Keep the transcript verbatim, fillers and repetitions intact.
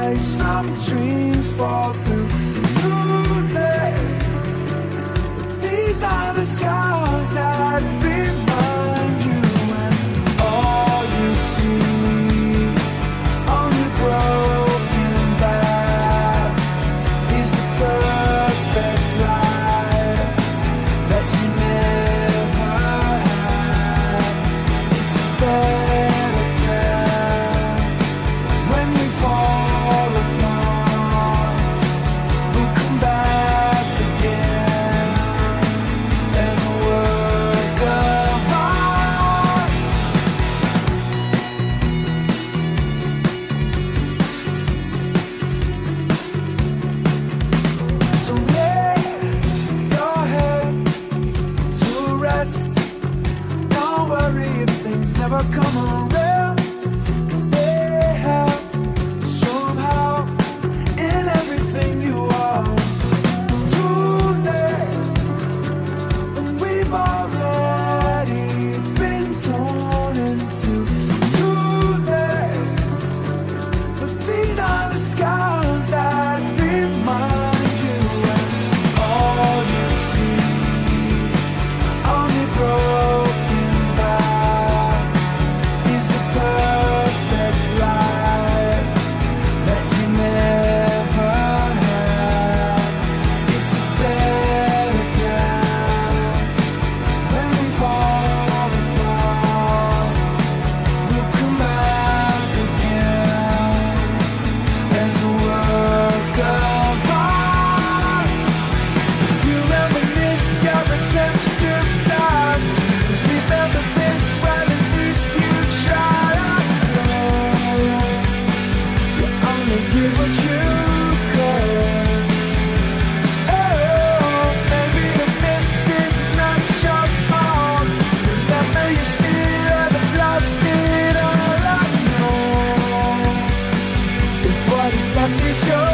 day some dreams fall through. Today, these are the scars that remind you when all you see on your broken back is the perfect life that you never had. It's better than when we fall apart. We'll come back again as a work of art. So lay your head to rest. Don't worry if things never come around, 'cause they have somehow in everything you are. It's too late when we've already been torn into. Too late, but these are the scars that remind you when all you see on your broken back is the perfect life that you never had. It's a better plan when we fall apart. We'll come back again as a work of art. If you reminisce your attempts to fly, remember this, well at least you tried. You only did what you could. Oh, maybe the miss is not your fault. Remember you still haven't lost it all. I know if what is left is yours.